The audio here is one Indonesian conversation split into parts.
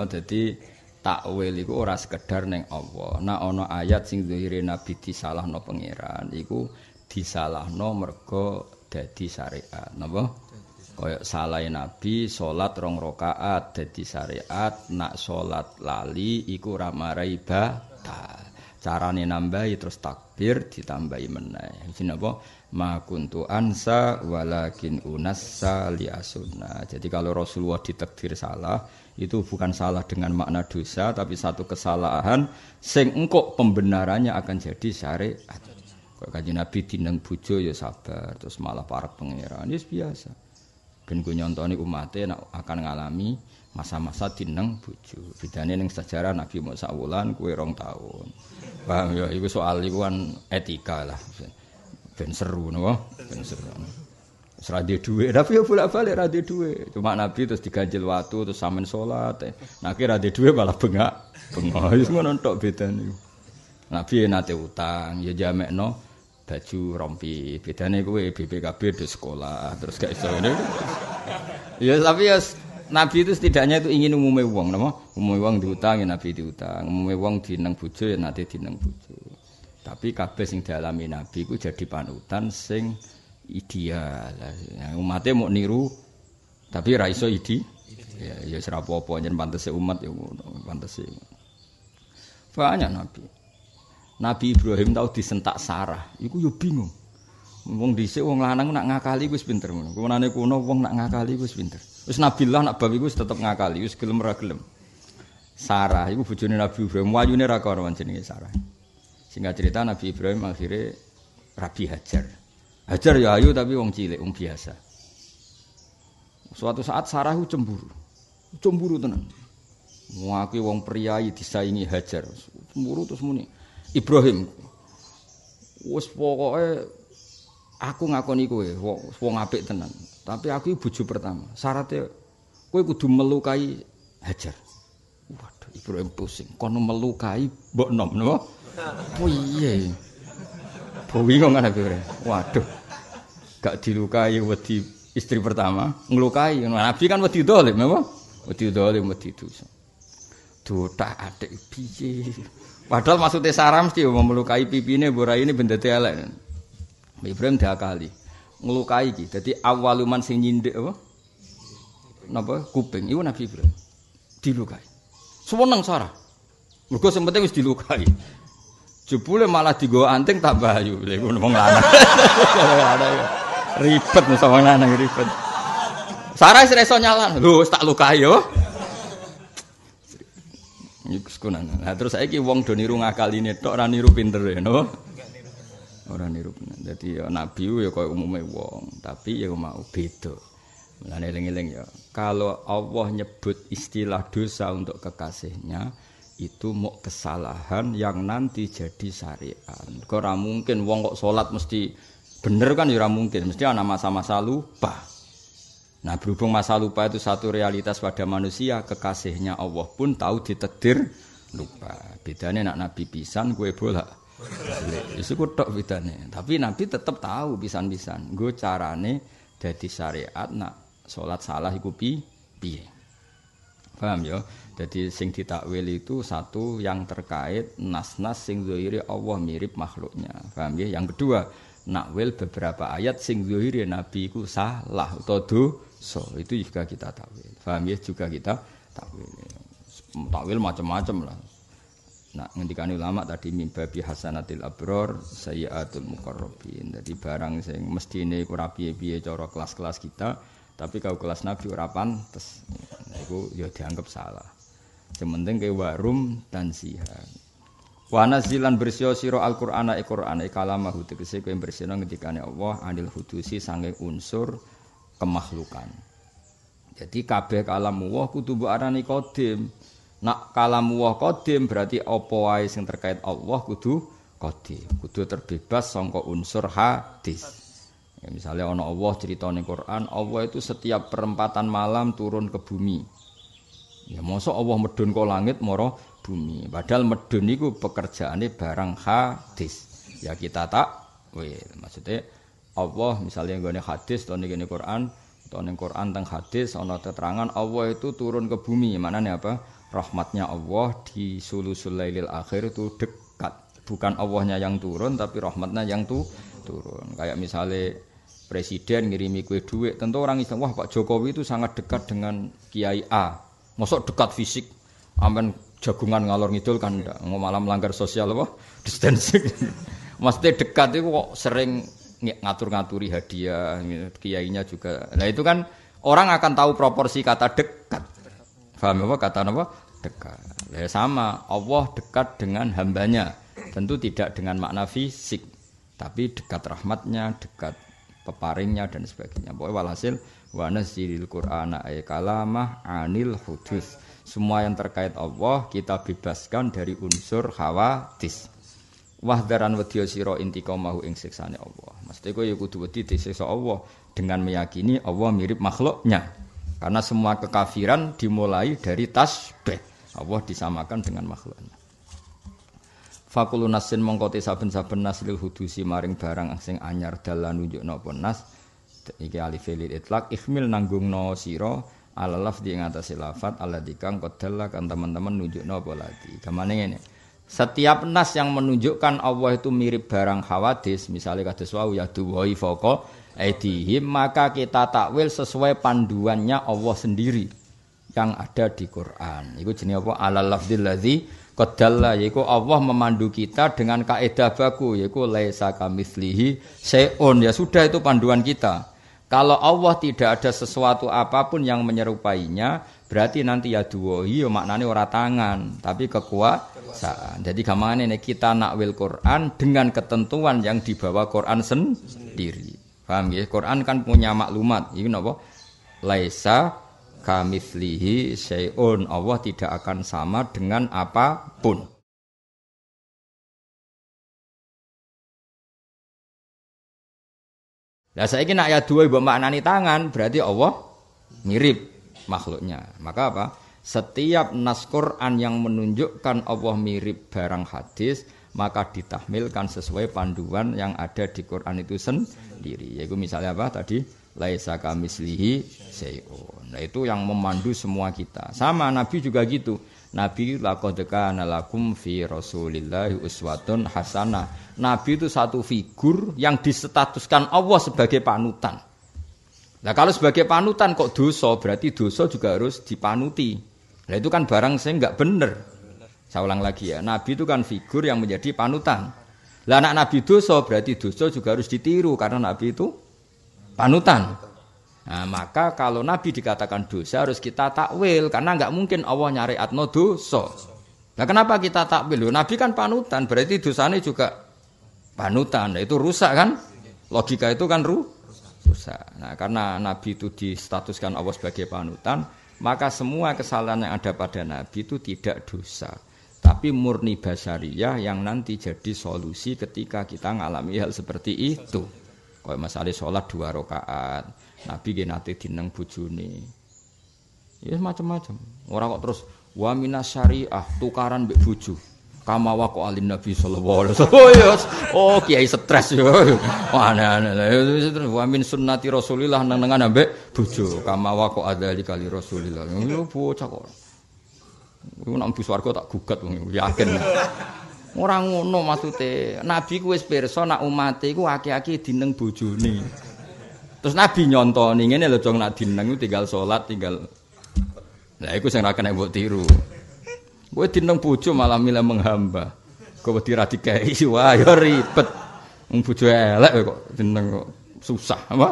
ya. Dadi takwil iku ora sekedar ning Allah. Nah ana ayat sing zahire nabi disalahno pangeran iku disalahno mergo dadi syariat. Napa? Kaya salah nabi salat 2 rakaat dadi syariat, nak salat lali iku ora marai batal. Carane nambahi terus takbir ditambahi meneh. Jenenge apa? Ma kuntu ansa walakin unassa li asunna. Jadi kalau Rasulullah ditakdir salah, itu bukan salah dengan makna dosa, tapi satu kesalahan sing engko pembenarannya akan jadi syariat. Kok Kanjeng Nabi dineng bojo ya sabar, terus malah parek pangeran. Ya biasa. Ben ku nyontoni umate akan ngalami masa-masa dineng bojo. Bedane ning sejarah Nabi mau sak wulan kuwi 2 tahun. Paham ya iku soal iku kan etika lah. Ben seru napa? Ben seru. Wis ra duwe dhuwit, tapi yo bolak-balik ra duwe dhuwit. Cuma Nabi terus diganjil watu terus sampean salat. Nah ki ra duwe dhuwit malah bengak. Bengak wis ngono tok bedane. Nabi nate utang, ya jamekno baju rompi. Bedane kowe BPKB di sekolah terus gak iso ngene. Ya tapi ya Nabi itu setidaknya itu ingin umumnya wong, napa? Umumnya wong diutang ya Nabi diutang, umumnya wong dineng bojo ya nate dineng bojo. Tapi kabeh sing dialami Nabi ku jadi panutan sing ideal. Ya, umatnya mau niru tapi ra iso ya ora apa-apa yen pantese umat ya ngono, pantese. Banyak Nabi. Nabi Ibrahim tau disentak Sarah, iku yo bingung. Wong dhisik wong lanang nak ngakali wis pinter ngono. Kuwanane kuno wong nak ngakali wis pinter. Wis Nabilah nak bab iku wis tetep ngakali, wis gelem ora gelem. Sarah iku bojone Nabi Ibrahim, wayune ra karo jenenge Sarah. Singkat cerita Nabi Ibrahim akhirnya Rabi Hajar. Hajar ya ayu tapi wong cilik, wong biasa. Suatu saat Sarah ku cemburu. Cemburu tenan. Muake wong priyayi disaingi Hajar. Cemburu terus muni, Ibrahim. Wis pokoke aku ngakoni kowe wong apik tenan. Tapi aku bojo pertama. Syaratnya kowe kudu melukai Hajar. Waduh, Ibrahim pusing. Kono melukai mbok nom napa? Oh iya. Bingung kan Nabi Ibrahim. Waduh. Gak dilukai wedi istri pertama, ngelukai. Nabi kan wedi dolim napa? Wedi dolim, wedi dosa. Dotak adik piye. Padahal maksudnya Sarah mesti melukai pipine mbok raine ben dadi elek. Ibrahim diakali. Ngelukai iki. Dadi awaluman sing nyindik apa? Napa? Kuping. Iku Nabi Ibrahim. Dilukai. Seneng Sarah. Mergo sing penting wis dilukai. Jebule malah digo anting tak bayu. Lha iku wong lanang. Ribet mesti wong lanang ribet. Sarah wis iso nyalan. Lho, wis tak lukai yo. Iku sekonan. Nah terus saiki wong do niru ngakaline tok ora niru pintere, no? Ora niru. Dadi ya nabi ya koyo umume wong, tapi ya mau beda. Mulane eling-eling ya. Kalau Allah nyebut istilah dosa untuk kekasihnya itu mau kesalahan yang nanti jadi syariat. Kok ora mungkin wong kok salat mesti bener kan ya ora mungkin, mesti ana masa-masa lupa. Nah, berhubung masa lupa itu satu realitas pada manusia, kekasihnya Allah pun tahu ditakdir lupa. Bedane nak nabi pisan kowe bolak. Isu tok bedane. Tapi nabi tetap tahu pisan-pisan. Nggo carane dadi syariat nak salat salah iku piye. Paham ya? Jadi sing ditakwil itu satu yang terkait nas-nas sing zahire Allah mirip makhluknya. Paham ya? Yang kedua, nakwil beberapa ayat sing zahire nabi iku salah utawa dosa. Itu juga kita takwil. Paham ya? Juga kita takwil. Takwil macam-macam lah. Nah, ngendikane ulama tadi mimba bi hasanatil abror sayyiatul muqarrabin. Jadi barang sing mestine ora piye-piye cara kelas-kelas kita, tapi kalau kelas nabi ora pantes. Nah, iku ya dianggap salah. Sementing ke warum dan sihan. Wa nazilan bersih sira Al-Qur'ana Qur'ane kalamahu tegese kowe bersihno ngendikane Allah anil hudusi sange unsur kemakhlukan. Jadi kabeh kalam Allah kudu mbok arani qadim. Nak kalam Allah qadim berarti apa wae sing terkait Allah kudu qadim. Kudu terbebas saka unsur hadis. Ya, misalnya ana Allah cerita ning Quran, Allah itu setiap perempatan malam turun ke bumi. Ya mosok Allah medun ke langit mara bumi. Padahal medun niku pekerjaane barang hadis. Ya kita takwil. Maksudnya Allah misalnya nggone hadis atau ning Quran, atau ning Quran teng hadis ana keterangan Allah itu turun ke bumi. Manane apa? rahmatnya Allah di sulusul lailil akhir itu dekat. Bukan Allahnya yang turun tapi rahmatnya yang turun. Kayak misalnya presiden ngirimi kue duit, tentu orang Islam, wah Pak Jokowi itu sangat dekat dengan Kiai A. Mosok dekat fisik, aman jagungan ngalor ngidul kan enggak, malah melanggar sosial apa? Distancing. Maksudnya dekat itu kok sering ngatur-ngaturi hadiah, kiainya juga. Nah itu kan orang akan tahu proporsi kata dekat. Paham apa kata apa? Dekat. Ya sama, Allah dekat dengan hambanya. Tentu tidak dengan makna fisik, tapi dekat rahmatnya, dekat peparingnya dan sebagainya. Pokoknya walhasil wa nazzilil qur'ana ay kalamah anil hudus. Semua yang terkait Allah kita bebaskan dari unsur khawatis. Wahdaran wedya sira intiqamahu ing siksane Allah. Mesti kowe ya kudu wedi disiksa Allah dengan meyakini Allah mirip makhluknya. Karena semua kekafiran dimulai dari tasbih. Allah disamakan dengan makhluknya. Fakulu nasin mongkoti saben-saben nas lil hudusi maring barang sing anyar dalan nunjukna apa nas. Iki alif lil itlaq ihmil nanggungna sira ala lafzi ing atase lafat alladzi kang qadalla kan teman-teman nunjukna apa lagi. Gamane ngene. Setiap nas yang menunjukkan Allah itu mirip barang hawadis, misalnya kados wau ya duwai foko aidihim, maka kita takwil sesuai panduannya Allah sendiri yang ada di Quran. Iku jenenge apa? Alal lafdzil ladzi qadalla, yaiku Allah memandu kita dengan kaidah baku, yaiku laisa kamitslihi syai'un. Ya sudah, itu panduan kita. Kalau Allah tidak ada sesuatu apapun yang menyerupainya, berarti nanti ya duwohi ya maknanya ora tangan, tapi kekuasaan. Jadi gampangane kita nakwil Quran dengan ketentuan yang dibawa Quran sendiri. Paham ya? Quran kan punya maklumat. Ini napa? Laisa kamitslihi syai'un. Allah tidak akan sama dengan apapun. Lah saiki nek ayat 2 mbok maknani tangan, berarti Allah mirip makhluknya. Maka apa? Setiap nas Quran yang menunjukkan Allah mirip barang hadis, maka ditahmilkan sesuai panduan yang ada di Quran itu sendiri. Yaitu misalnya apa tadi? Laisa kamitslihi syai'un. Nah itu yang memandu semua kita. Sama Nabi juga gitu. Nabi laqad kana lakum fi Rasulillahi uswatun hasanah. Nabi itu satu figur yang disetatuskan Allah sebagai panutan. Nah kalau sebagai panutan kok dosa, berarti dosa juga harus dipanuti. Nah itu kan barang saya enggak benar. Saya ulang lagi ya, Nabi itu kan figur yang menjadi panutan. Lah anak Nabi dosa, berarti dosa juga harus ditiru karena Nabi itu panutan. Nah maka kalau Nabi dikatakan dosa harus kita takwil, karena enggak mungkin Allah nyariatno dosa. Nah kenapa kita takwil? Nabi kan panutan, berarti dosanya juga panutan. Nah, itu rusak kan? Logika itu kan rusak. Nah karena Nabi itu distatuskan Allah sebagai panutan, maka semua kesalahan yang ada pada Nabi itu tidak dosa, tapi murni basyariyah yang nanti jadi solusi ketika kita ngalami hal seperti itu. Kayak masalah sholat 2 rakaat, Nabi nggih nate dineng bojone. Ya macam-macam. Orang kok terus wa minas syariah tukaran mbek bojo. Kama wa qalin Nabi sallallahu alaihi wasallam. Oh, kiai stres yo. Wah, wa min sunnati Rasulillah nang-nangan ambek bojo. Kama wa qadzali kali Rasulillah. Yo bocah kok. Iku nang bis warga tak gugat wong yakin. Ora ngono maksude. Nabi ku wis pirsa nak umate iku akeh-akeh dineng bojone. Terus Nabi nyontoni ngene lho, jong nak dineng tinggal salat, tinggal. Lah iku sing ra kena mbok tiru. Kowe dineng bojo malah milih menghamba. Kowe wedi ra dikei, wah ya ribet. Wong bojo elek kok dineng kok susah, apa?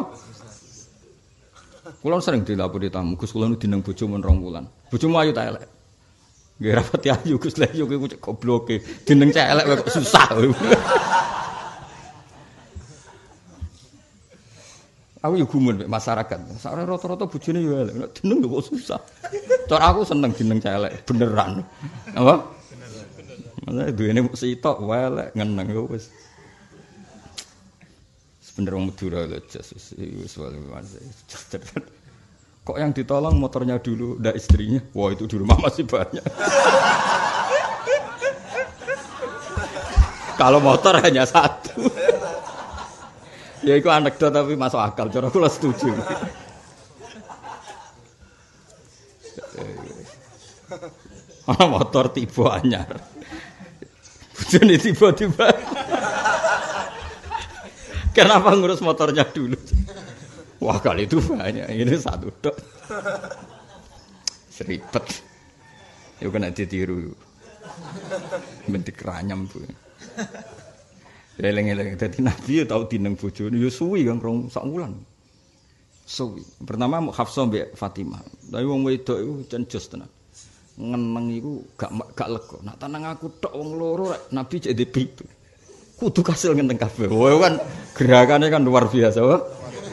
Kula sering dilapori tamu, Gus kula nu dineng bojo men 2 wulan. Bojomu ayu ta elek? Nggih rapati ayu Gus, lha yo kowe cek gobloke. Dineng cek elek kok susah. Aku yo gumun mek masyarakat. Sakjane rata-rata bojone yo elek, nek dineng kok susah. Cara aku seneng dineng cek elek beneran. Apa? Bener. Duwene mung sitok wae elek ngeneng yo wis. Sebener wong Madura lho Jesus. Kok yang ditolong motornya dulu, ndak istrinya? Wah itu di rumah masih banyak. Kalau motor hanya 1. Ya itu anekdot tapi masuk akal. Cara kula setuju. Ana motor tiba anyar. Bojone tiba-tiba. Kenapa ngurus motornya dulu? Wah, kali itu banyak. Ini satu tok. Seribet. Yo kena ditiru. Bentik ranyam tuh. Eleng-eleng dadi nabi tau dineng bojone yo suwi Kang rong sak wulan. Suwi. Pertama Hafsah mbek Fatimah. Tapi wong wedok iku jan jos tenan. Ngeneng iku gak lega. Nak tanang aku tok wong loro rek nabi cek ndek pitu. Kudu kasil ngenteng kabeh. Wah kan gerakannya kan luar biasa, wah.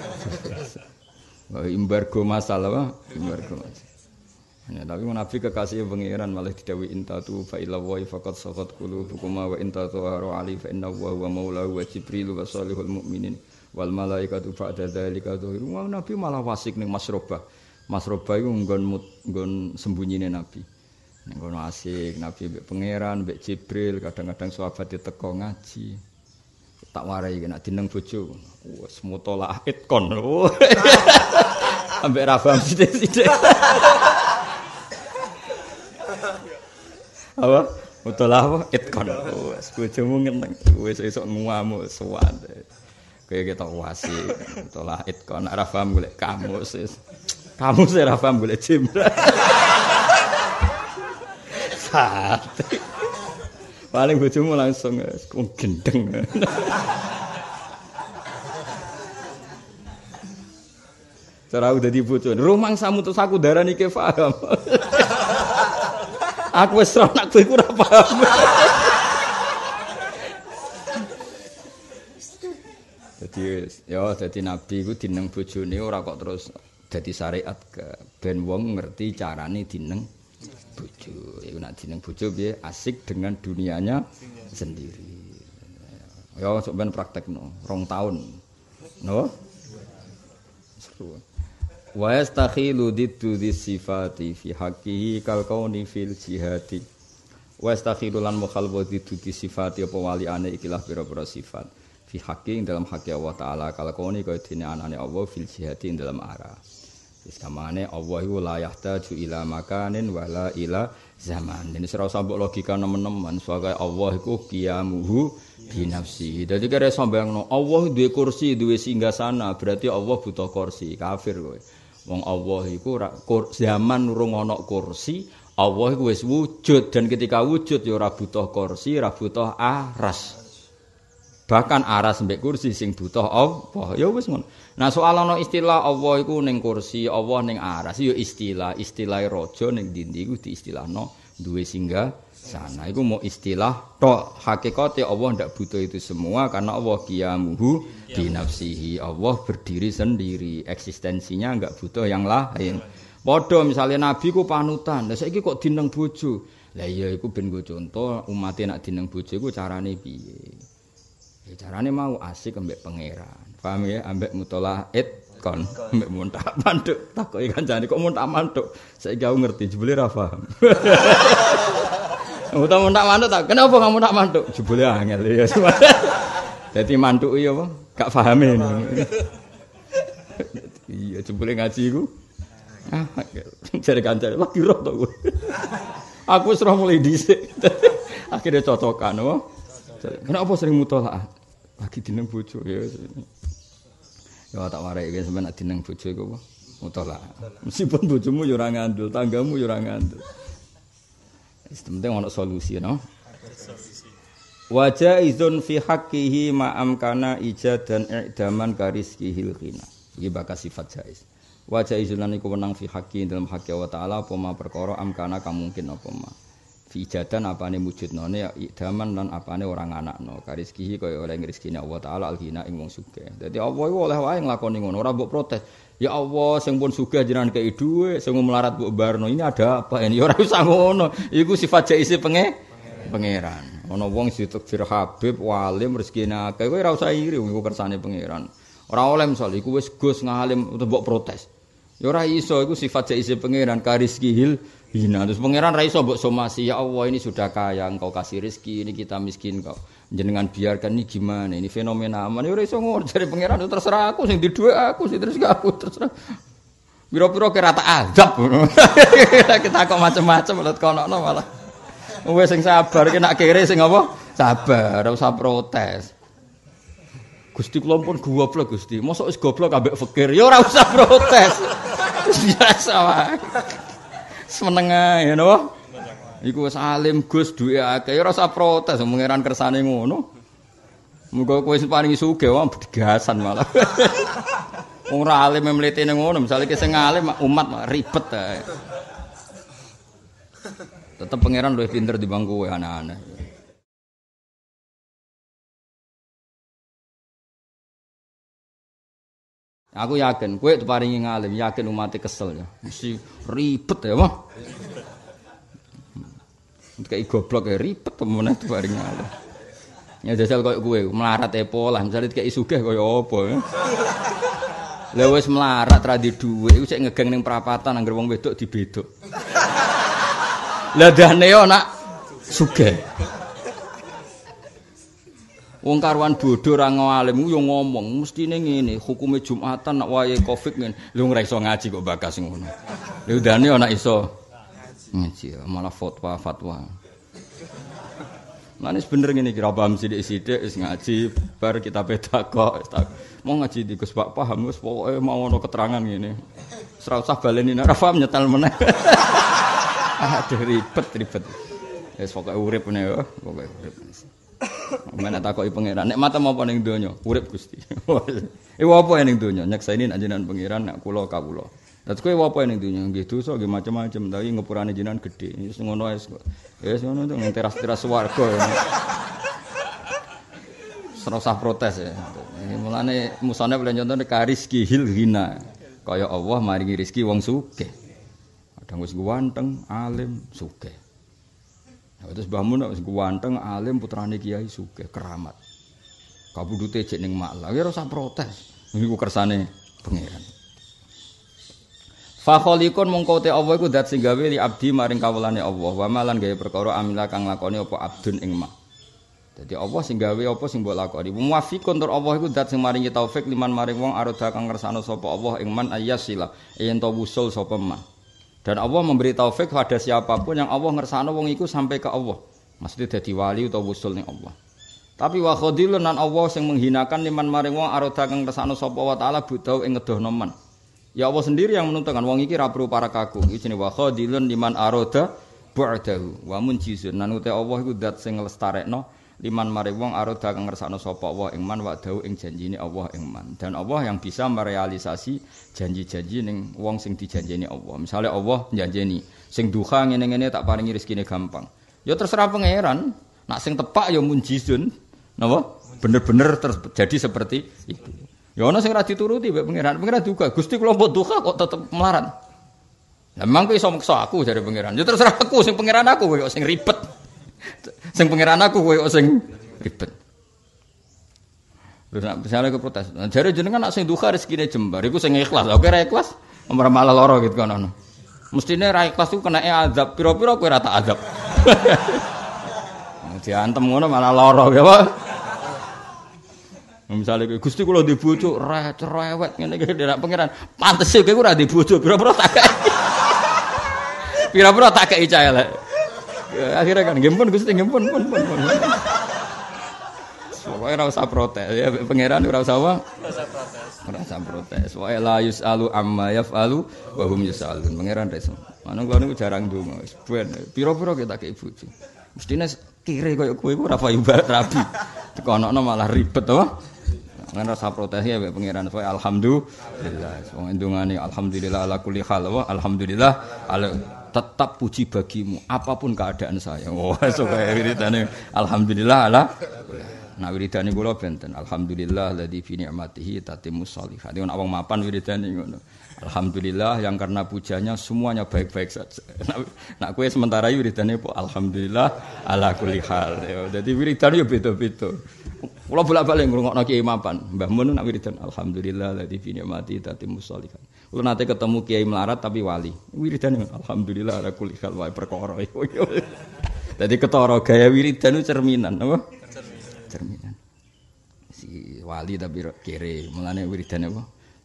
Embargo masalah, wah. Embargo masalah. Ya, tapi Nabi kekasih pangeran malah didhawuhi intatu fa ila wa faqad saqat qulubukum wa intatu haru ali fa inna wa huwa maulahu wa jibril wa salihul mu'minin wal malaikatu ba'da dzalika dhuhiru. Wah Nabi malah wasik ning masrobah. Masrobah iku nggon sembunyine Nabi. Ning kono asik Nabi mbek pangeran, mbek Jibril, kadang-kadang sahabat teko ngaji. Tak warai nek dineng bojo. Wes mutolaah itkon. Ambek Rafam sithik-sithik. Apa? Mutolaah apa? Itkon. Wes bojomu ngeneng. Wes esuk nguamu suwan. Kayak kita wasi. Mutolaah itkon. Nek Rafam golek kamus. Kamus Rafam golek jimlah. Sate. Paling bojomu langsung gendeng. Cara udah dibojo. Rumang samu terus aku darani ke paham. Aku wis ora nak kowe ora paham. Dadi nabi iku dineng bojone ora kok terus dadi syariat ke ben wong ngerti carane dineng bojo. Iku nek dineng bojo piye asik dengan dunianya sendiri. Ya sampean praktekno 2 tahun. No? Seru. Wa yastakhilu diddu sifati fi haqqihi kal kauni fil jihati. Wa yastakhilu lan mukhalwa diddu sifati apa waliane ikilah pira-pira sifat fi haqqi dalam haqqi Allah taala kal kauni kaya dene anane Allah fil jihati dalam arah. Wis kamane Allah iku la yahtaju ila makanin wala ila zaman. Ini ora usah mbok logika nemen-nemen, soalnya Allah iku qiyamuhu bi nafsihi. Dadi kare sambayangno Allah duwe kursi, duwe singgasana, berarti Allah butuh kursi. Kafir kowe. Wong Allah iku zaman urung ana kursi, Allah iku wis wujud dan ketika wujud ya ora butuh kursi, ora butuh aras. Bahkan aras mbek kursi sing butuh Allah. Ya wis ngono. Nah soal ana istilah Allah iku ning kursi, Allah ning aras ya istilah raja ning ndi iku diistilahno duwe singgah sana. Iku mau istilah tok. Hakikate Allah ndak butuh itu semua karena Allah qiyamuhu bi nafsihi. Allah berdiri sendiri, eksistensinya enggak butuh yang lain. Padha misale nabi ku panutan. Lah saiki kok dineng bojo. Lah iya iku ben go contoh umat nek dineng bojo iku carane piye. Ya carane mau asik ambek pangeran. Paham ya ambek mutolaah kon ambek muntak manduk takoki kancane kok muntak manduk. Saiki aku ngerti jebule ra paham. Muntak manduk tak kenapa kamu tak manduk? Jebule angel ya. Dadi manduk iki apa? Gak pahame. Iya jebule ngaji iku. Jare kancane lagi roh to kowe. Aku wis roh mulai dhisik. Akhire cocokan apa? Kenapa sering mutolaah? Lagi dineng bojo ya. Ya tak warai iki sampeyan dineng bojo iku apa? Mutolaah. Meskipun bojomu ya ora ngandel, tanggamu ya ora ngandel. Wis penting ana solusi no. Wa jaizun fi haqqihi ma amkana ijadan i'daman karizkihil khina. Iki bakal sifat jaiz. Wa jaizun lan iku wenang fi haqqi dalam haqqi Allah taala apa ma perkara amkana kamungkin apa ma. Fi ijadan apane wujudnone ya i'daman lan apane ora nganakno. Karizkihi kaya oleh rezekine Allah taala al-ghina ing wong sugih. Dadi Allah iku oleh wae nglakoni ngono, ora mbok protes. Ya Allah, sing pun sugih jenengan kei dhuwit, sing melarat mbok barno. Ini ada apa ini? Ya ora usah ngono. Iku sifat jaise pangeran. Ana wong ditakdir Habib, walim, rezekine akeh. Kowe ora usah iri iku kersane pangeran. Ora oleh misal iku wis Gus ngalim mbok protes. Ya ora iso iku sifat jaise pangeran karizkihil hina. Terus pangeran ra iso mbok somasi, ya Allah ini sudah kaya, engkau kasih rezeki, ini kita miskin kok. Jenengan biarkan ini gimana? Ini fenomena aman. Ya ora iso ngono jare pangeran terserah aku sing di dhuwit aku sing terus aku terserah. Pira-pira kira tak azab. Kita kok macam-macam let kono malah. Wes sing sabar ki nak kere sing apa? Sabar, ora usah protes. Gusti kula pun goblok Gusti. Mosok wis goblok ambek fikir, ya ora usah protes. Biasa wae. Seneng ae napa? Iku wis alim Gus duwe akeh, ya ora usah protes pangeran kersane ngono. Muga kowe sing paling sugih wae begasan malah. Wong ora alim mlitene ngono, misale ki sing alim umat ribet ae. Tetep pangeran luwih pinter dibanding kowe anak-anak. Aku yakin, kowe diparingi ngalim, yakin umatnya kesel ya. Mesti ribet ya, Wah. Kayak goblok ya ribet temen diparingi ngalim. Ya jajal koyo kowe melarat pola, misale kayak sugih koyo apa ya. Lah wis melarat ra di dhuwit, iku sik ngegeng ning perapatan anggere wong wedok dibedok. Lah dane yo nak sugih. Wong karuan bodho ra ngalim yo ngomong mestine ngene, hukume Jumatan nak wayahe Covid ngene. Lho ora iso ngaji kok bakas ngono. Lha udane ana iso ngaji malah fatwa. Manis bener ngene iki ra paham sithik-sithik wis ngaji bar kita beda kok. Mau ngaji di Gus Pak paham wis pokoke mau ono keterangan ngene. Ora usah baleni ora paham nyetel meneh. Aduh ribet. Wis pokoke urip ngene yo, pokoke urip. Menak takoki pangeran, nek matem apa ning donya? Urip Gusti. Iku apa ning donya? Nyakseni nek jenengan pangeran nek kula kawula. Dadi kowe apa ning donya? Nggih dosa nggih macam-macam, tapi ngepurane jenengan gedhe. Wis ngono wis kok. Wis ngono to teras-teras swarga. Ora usah protes ya. Mulane musane boleh contoh nek rezeki hil hina. Kaya Allah maringi rezeki wong sugih. Kadang wis ganteng, alim, sugih. Nah, terus Mbah Mun wis ganteng, alim, putrane kiai sugih, keramat. Kabudute cek ning malah, ya ora usah protes. Niku kersane pangeran. Fa khaliqun mongko te Allah iku zat sing gawe li abdi maring kawulane Allah. Wa malan gawe perkara amila kang lakoni apa abdun ing mak. Dadi Allah sing gawe apa sing mbok lakoni. Muwafiqun tur Allah iku zat sing maringi taufik liman maring wong aroda kang ngersano sapa Allah ing man ayyasila yen to wusul sapa man. Dan Allah memberi taufik pada siapapun yang Allah ngersano wong iku sampai ke Allah. Maksudnya dadi wali utawa wusul ning Allah. Tapi wa khadilun nan Allah sing menghinakan liman maring wong aroda kang ngersano sapa wa taala budau ing ngedohno man. Ya Allah sendiri yang menentukan wong iki ra perlu para kaku. Iki jenenge wa khadilun liman aroda bu'dahu wa munjizun. Nan uta Allah iku zat sing nglestarekno liman maring wong aroda kang ngersano sapa Allah ing man wa dawu ing janjine Allah ing man. Dan Allah yang bisa merealisasi janji-janji ning wong sing dijanjeni Allah. Misalnya Allah janjeni sing duha ngene-ngene tak paringi rezekine gampang. Ya terserah pangeran. Nak sing tepak ya munjizun. Napa? Bener-bener terjadi seperti itu. Ya ana sing ora dituruti mbek pangeran. Pangeran duga, Gusti kula mbok duha kok tetep melarat. Lah memang kowe iso meksa aku jare pangeran. Ya terserah aku sing pangeran aku kowe kok sing ribet. Sing pangeran aku kowe kok sing ribet. Terus misalnya ke protes. Nah, jare jenengan nak sing duha rezekine jembar iku sing ikhlas. Oke ra ikhlas, ora malah lara gitu kan ono. Mestine ra ikhlas iku kenake azab. Pira-pira kowe ra tak azab. Diantem ngono malah lara ya, Pak. Misalnya Gusti kula di bojo cerewet ngene iki nek pangeran pantes e kowe ora di bojo pira-pira tak kei. Pira-pira tak kei cah elek. Akhirnya kan nggih Gusti nggih pun. Pokoke ora usah protes ya pangeran ora usah apa? Ora usah protes. Wa la yusalu amma yafalu wa hum yusalun. Pangeran reso. Manung kula niku jarang ndonga wis ben. Pira-pira kita kei bojo. Mestine kire koyo kowe iku ora payu rabi. Tekono malah ribet to. Ngan rasa protes ya pangeran soe alhamdulillah. Wong ndungane alhamdulillah ala kulli hal wa alhamdulillah ala tetap puji bagimu apapun keadaan saya. Wah, sok kaya wiridane alhamdulillah ala. Nah wiridane kula benten alhamdulillah ladzi fi ni'matihi tatimmus sholihat. Nek wong mapan wiridane ngono. Alhamdulillah yang karena pujanya semuanya baik-baik saja. Nak kowe sementara wiridane po alhamdulillah ala kulli hal. Dadi wiridane yo beda-beda. Kula bolak-balik ngrungokno Kiai mapan. Mbah Mun nak wiridan alhamdulillah ladzi fi ni'matihi tatimmus sholihat. Kula nate ketemu Kiai melarat tapi wali. Wiridane alhamdulillah ala kulli hal wae perkara. Dadi ketara gaya wiridan cerminan apa? Cerminan. Si wali tapi kere, mulane wiridane apa?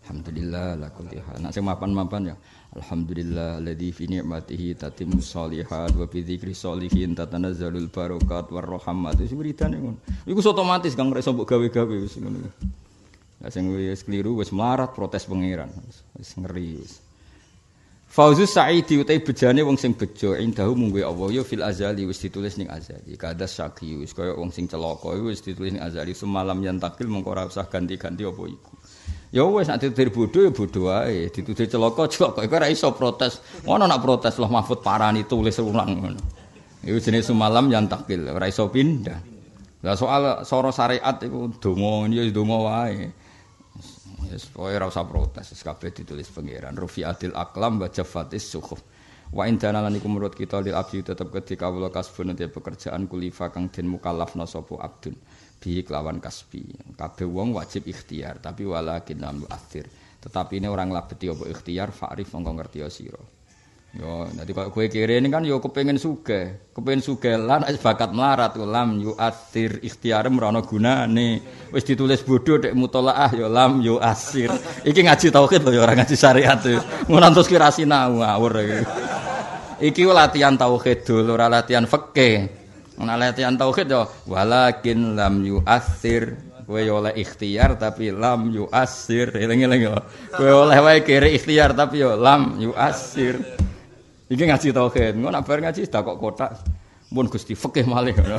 Alhamdulillah la kulli hal. Nek sing mapan-mapan ya alhamdulillah alladzi fi ni'matihi tatimmus shalihat wa bi dzikri sholihin tatanazzalul barakat war rahmat. Wis wiridane ngono. Iku otomatis Kang rek mbok gawe-gawe wis ngono. Lah sing wis keliru wis melarat protes pangeran. Wis ngeri wis. Fauzus Sa'idi utai bejane wong sing bejo indahu mungguhe Allah ya fil azali wis ditulis ning azali. Kadas syaqi wis kaya wong sing celaka wis ditulis ning azali semalam yen takil mengko ora usah ganti-ganti apa iku. Ya wis nek ditutur bodho ya bodho wae, ditutur celaka iku ora iso protes. Ngono nak protes Allah Mahfud parani tulis ulang ngono. Iku jenenge semalam yen takil ora iso pindah. Lah soal soro syariat iku donga ya donga wae. Yes, ora usah protes, kabeh ditulis pangeran. Rufi'atil aqlam wa jaffatis suhuf. Wa indana lan iku menurut kita lil abdi tetep ketika kawula kasbun te pekerjaan kulifa kang den mukallafna sapa abdun. Bi kelawan kasbi. Kabeh wong wajib ikhtiar, tapi walakin lam yu'athir. Tetapi ini orang labeti apa ikhtiar fa'rif mongko ngerti sira. Yo, dadi kok kowe kere ini kan yo kepengin sugih lan bakat melarat lam yu'athir ikhtiar merono gunane. Wis ditulis bodho nek mutolaah yo lam yu'athir. Iki ngaji tauhid lho yo ora ngaji syariat. Ngono terus kira sinau ngawur iki. Iki latihan tauhid dul ora latihan fikih. Ana latihan tauhid yo walakin lam yu'athir. Kowe yo oleh ikhtiar tapi lam yu'athir. Eling-eling yo. Kowe oleh wae kere ikhtiar tapi yo lam yu'athir. Iki ngaji tauhid, ngono nek bar ngaji dak kok kotak. Mun Gusti fikih malih ngono.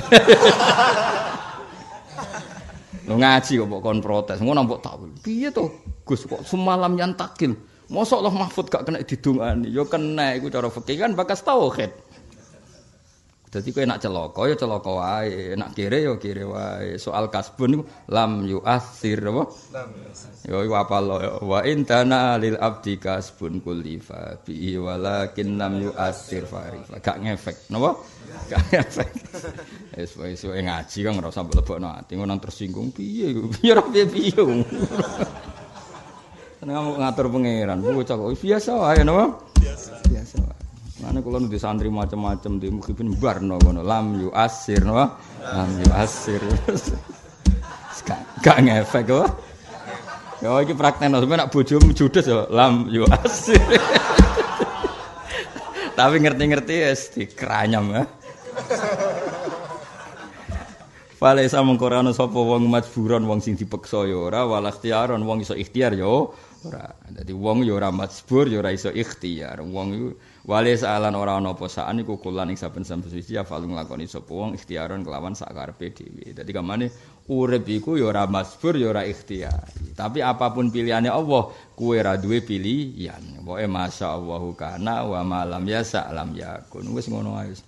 Lho ngaji kok kon protes, ngono mbok tak. Piye to? Gus kok semalam yang takil. Mosok Allah Mahfud gak kena didongani. Ya kena iku cara fikih kan bakas tauhid. Dadi kowe nak celaka ya celaka wae, nak kire ya kire wae. Soal kasbun niku lam yu'athir apa? Lam yu'athir. Ya iku apal wa intana lil abdi kasbun kullifa bi walakin lam yu'athir farifa. Gak ngefek, napa? Gak ngefek. Wis ngaji kan ora usah mlebokno ati ngono tersinggung piye ora piye. Seneng ngatur pangeran, bocah kok biasa wae napa? Biasa wae. Mane kula nulis santri macam-macam di mukhibin barno ngono lam yu'assir no lam yu'assir gak ngefek kok yo iki praktekno sampe nek bojomu judes yo lam yu'assir tapi ngerti-ngerti wis dikranyam ya Fale samengko ana sapa wong majburon wong sing dipeksa ya ora wal ikhtiaron wong iso ikhtiar yo ora dadi wong yo ora majbur yo ora iso ikhtiar wong iku wale salan ora ana apa saan iku kulan ing saben-saben suci ya falung nglakoni sapa wong ikhtiaron kelawan sak karepe dhewe. Dadi kamane urip iku ya ora masbur ya ora ikhtiar. Tapi apapun pilihane Allah, kuwe ora duwe pilihan. Pokoke masyaallahu kana wa malam yasa lam yakun. Wis ngono ae.